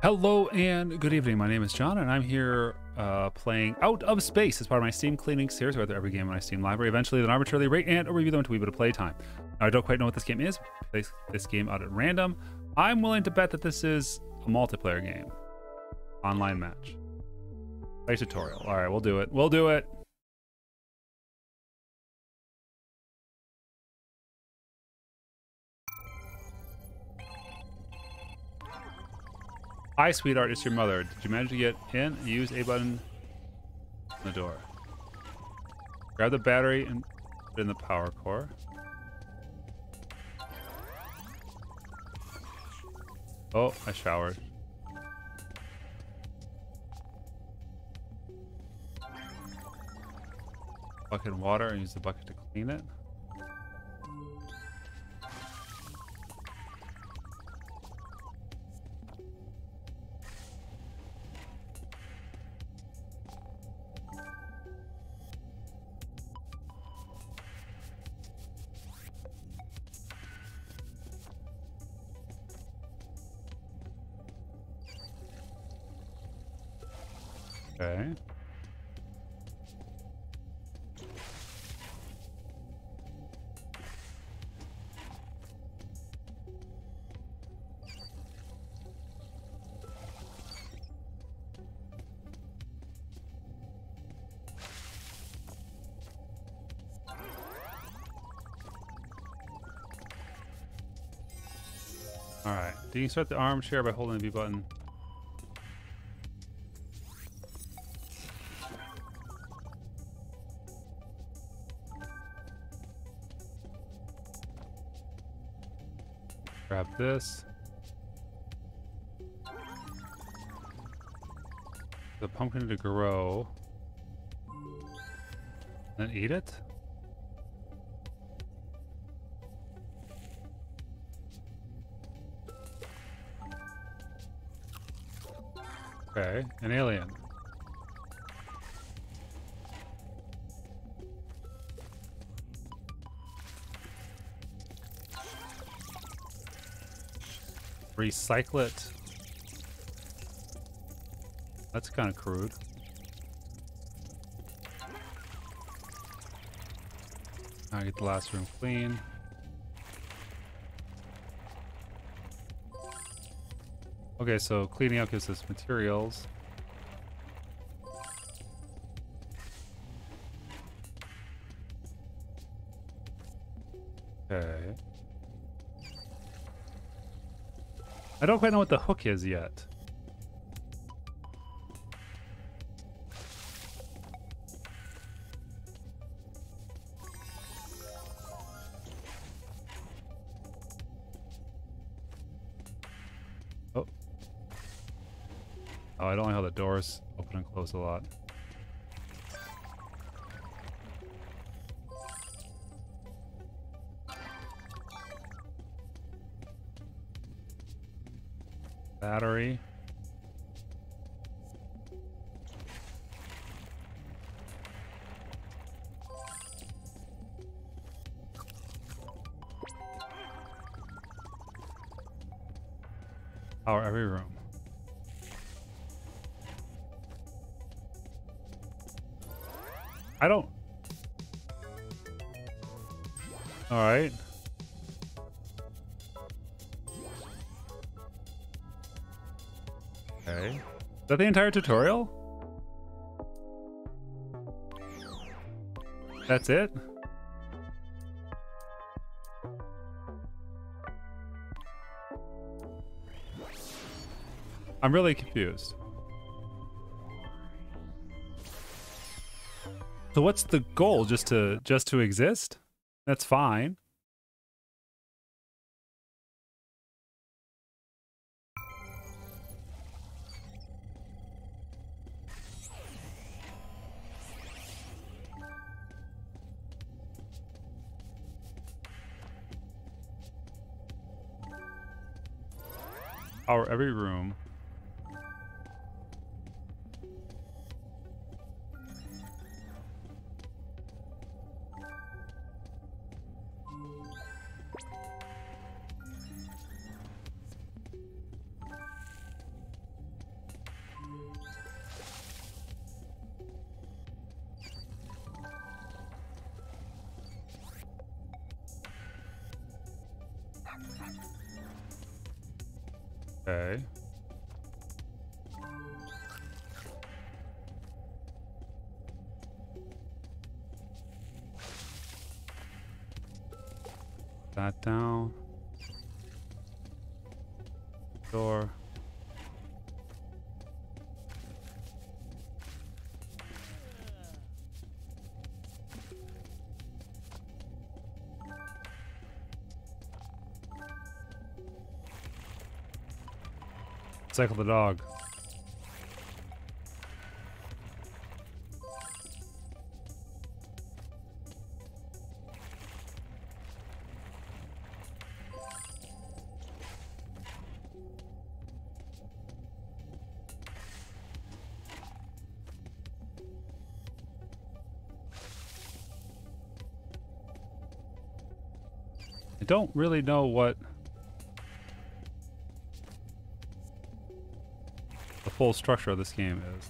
Hello and good evening. My name is John, and I'm here playing Out of Space as part of my Steam cleaning series. Where every game in my Steam library, eventually then arbitrarily rate and or review them until we bit of playtime. Now, I don't quite know what this game is. Play this game out at random. I'm willing to bet that this is a multiplayer game, online match, play tutorial. All right, we'll do it. We'll do it. Hi, sweetheart. It's your mother. Did you manage to get in? Use A button on the door. Grab the battery and put it in the power core. Oh, I showered. Bucket of water and use the bucket to clean it. Okay. All right. You can start the armchair by holding the B button. Grab this. The pumpkin to grow. Then eat it? Okay, an alien. Recycle it. That's kind of crude. Now I get the last room clean. Okay, so cleaning up gives us materials. Okay. I don't quite know what the hook is yet. Oh. Oh, I don't like how the doors open and close a lot. Battery. Power every room. I don't... Alright. Okay. Is that the entire tutorial? That's it? I'm really confused. So what's the goal? Just to exist? That's fine. Power every room. Okay. That down. Door. Cycle the dog. I don't really know what the full structure of this game is.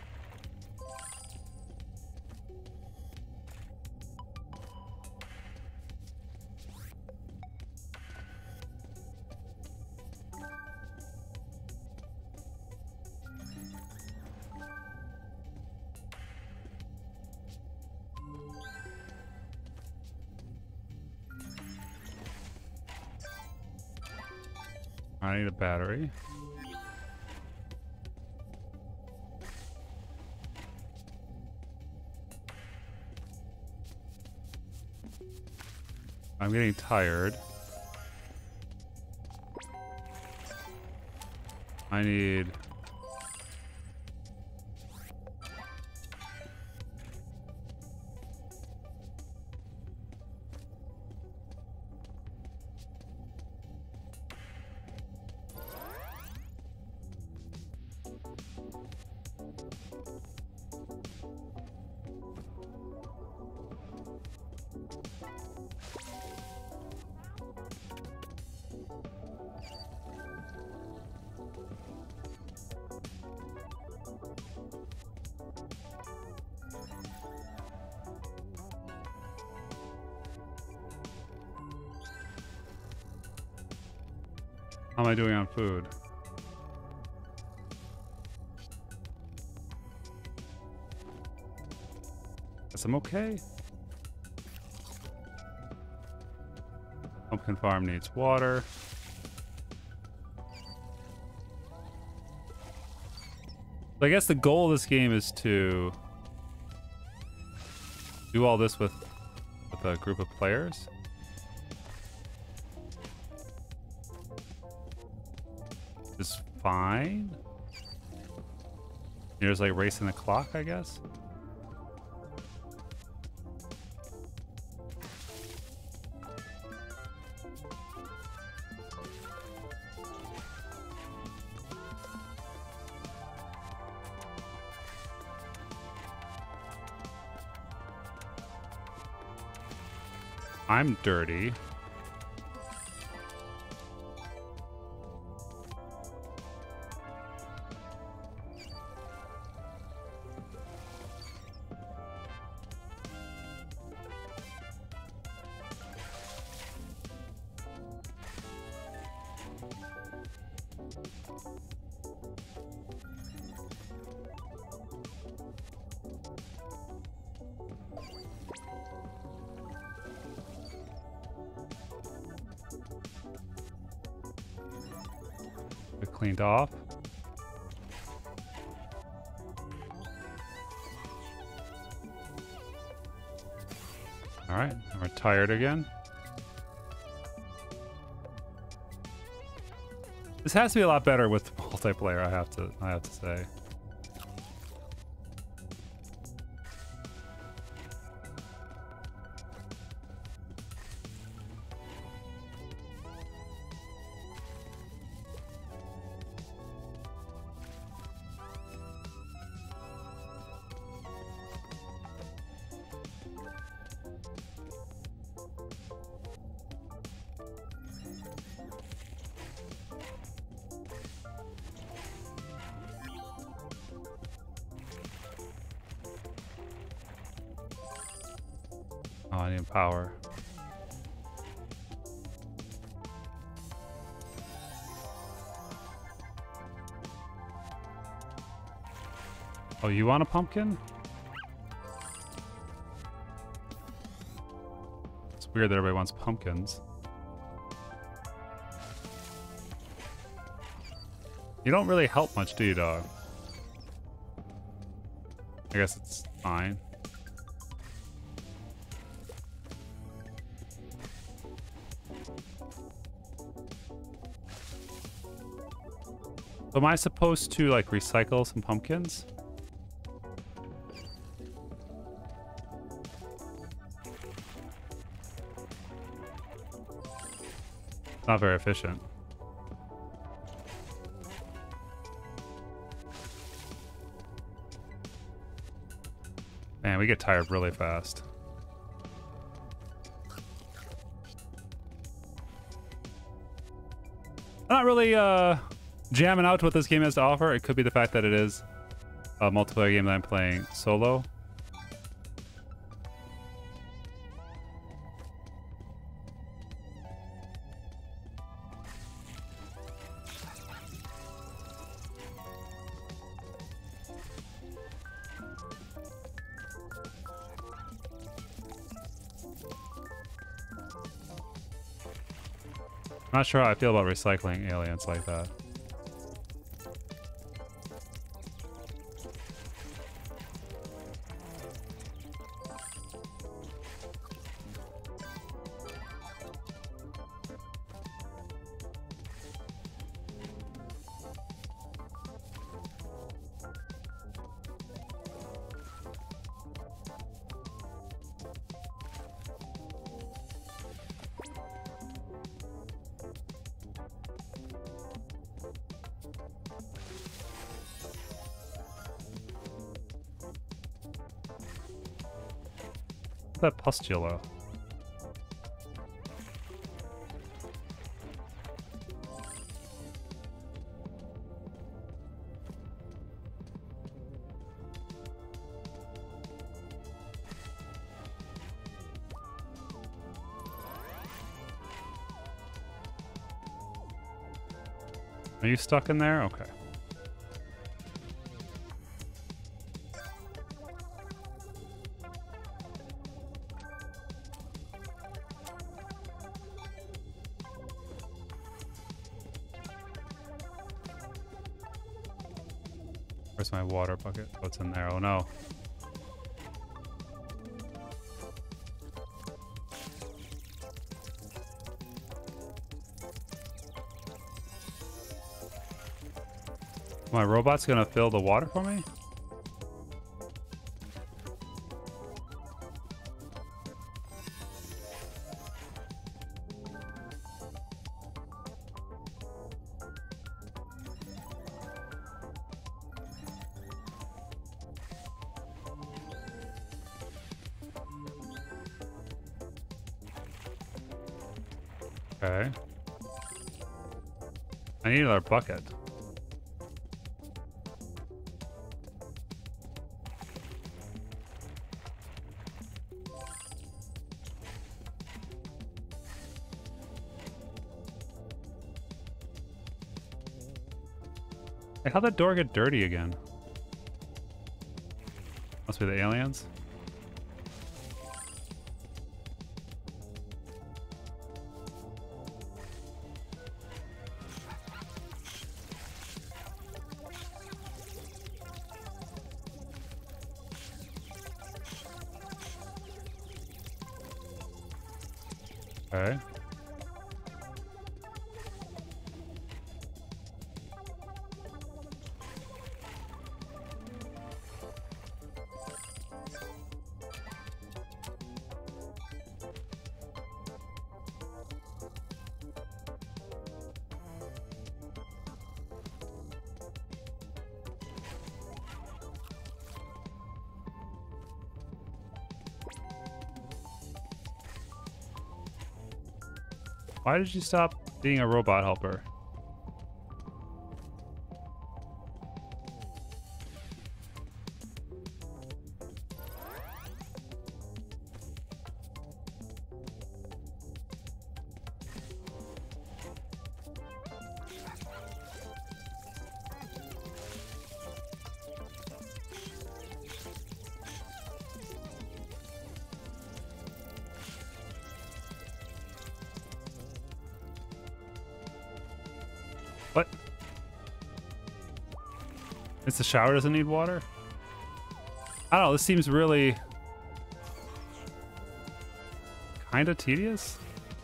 I need a battery. I'm getting tired. I need... How am I doing on food? Guess I'm okay. Pumpkin farm needs water. So I guess the goal of this game is to do all this with a group of players. Is fine. You're just like racing the clock, I guess. I'm dirty. Cleaned off. All right, we're tired again. This has to be a lot better with multiplayer, I have to say. Oh, I need power. Oh, you want a pumpkin? It's weird that everybody wants pumpkins. You don't really help much, do you, dog? I guess it's fine. So am I supposed to, like, recycle some pumpkins? Not very efficient. Man, we get tired really fast. I'm not really jamming out to what this game has to offer. It could be the fact that it is a multiplayer game that I'm playing solo. I'm not sure how I feel about recycling aliens like that. What's that pustula? Are you stuck in there? Okay. Where's my water bucket? Oh, it's in there. Oh no. My robot's gonna fill the water for me? Okay. I need another bucket. Hey, how'd that door get dirty again? Must be the aliens. Okay. Why did you stop being a robot helper? It's the shower doesn't need water? I don't know, this seems really kind of tedious.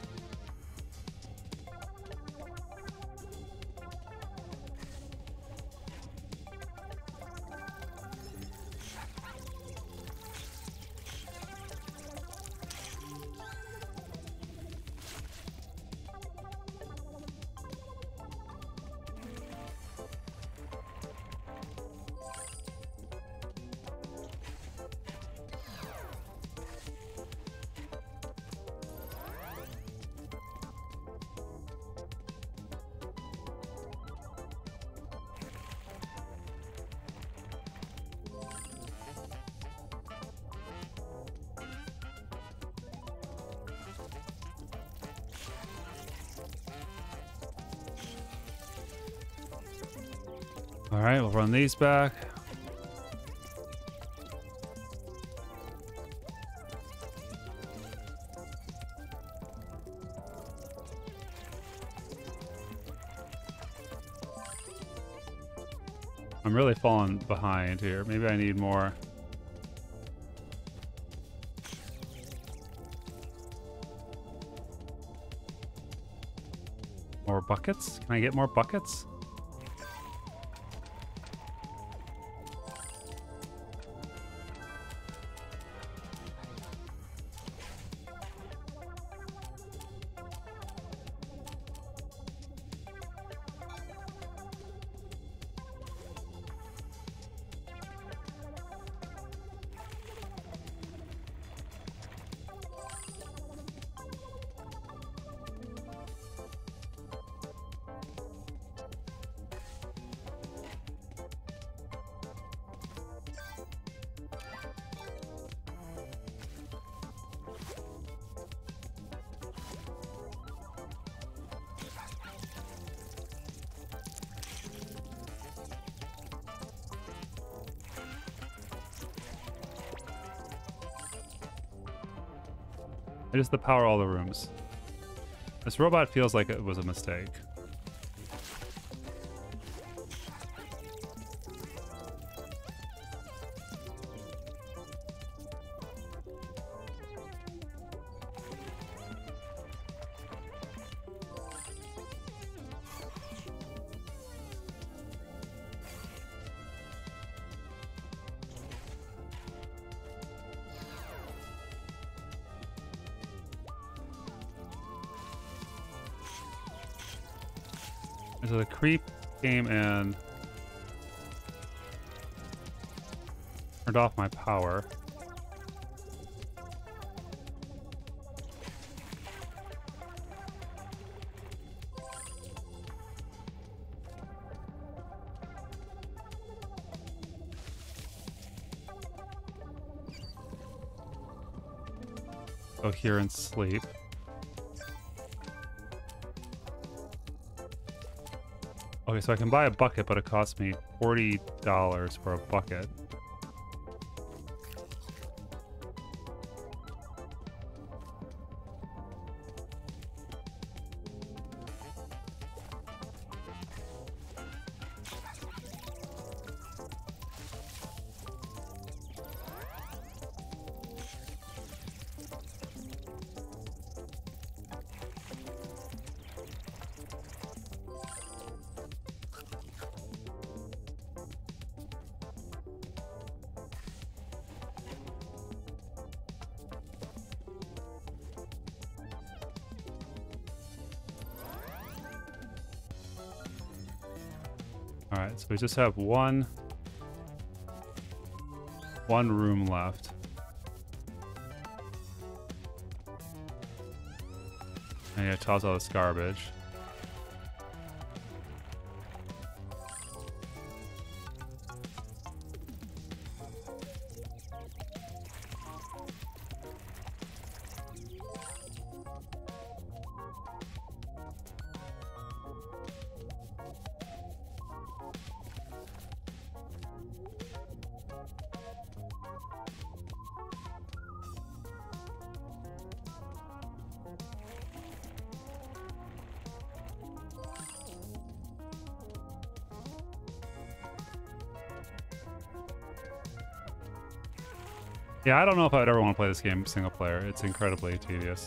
All right, we'll run these back. I'm really falling behind here. Maybe I need more. More buckets? Can I get more buckets? I just power all the rooms. This robot feels like it was a mistake. So the creep came and turned off my power. Go here and sleep. Okay, so I can buy a bucket, but it costs me $40 for a bucket. All right, so we just have one room left. And yeah, toss all this garbage. Yeah, I don't know if I would ever want to play this game single player. It's incredibly tedious.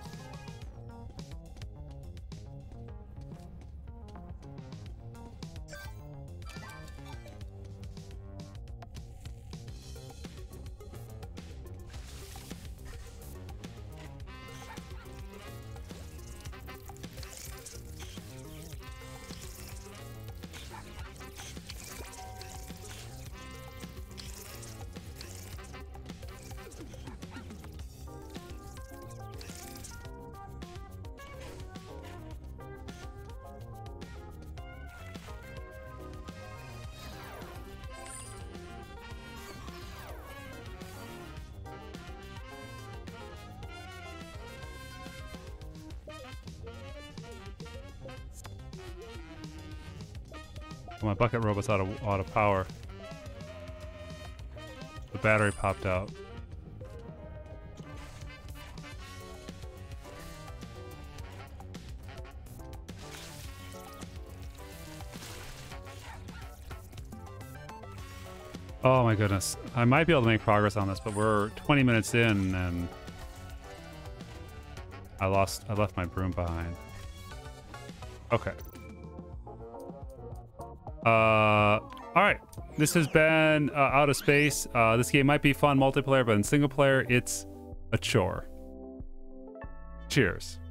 My bucket robot's out of power. The battery popped out. Oh my goodness. I might be able to make progress on this, but we're 20 minutes in and I left my broom behind. Okay. All right. This has been Out of Space. This game might be fun multiplayer, but in single player, it's a chore. Cheers.